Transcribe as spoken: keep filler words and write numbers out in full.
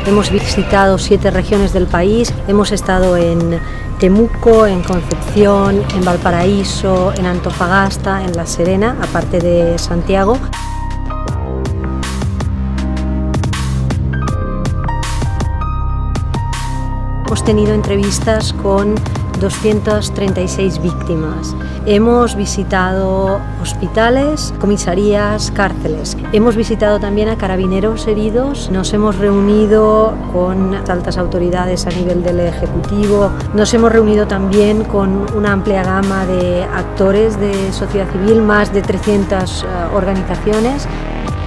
Hemos visitado siete regiones del país, hemos estado en Temuco, en Concepción, en Valparaíso, en Antofagasta, en La Serena, aparte de Santiago. Hemos tenido entrevistas con doscientas treinta y seis víctimas. Hemos visitado hospitales, comisarías, cárceles. Hemos visitado también a carabineros heridos. Nos hemos reunido con altas autoridades a nivel del Ejecutivo. Nos hemos reunido también con una amplia gama de actores de sociedad civil, más de trescientas organizaciones.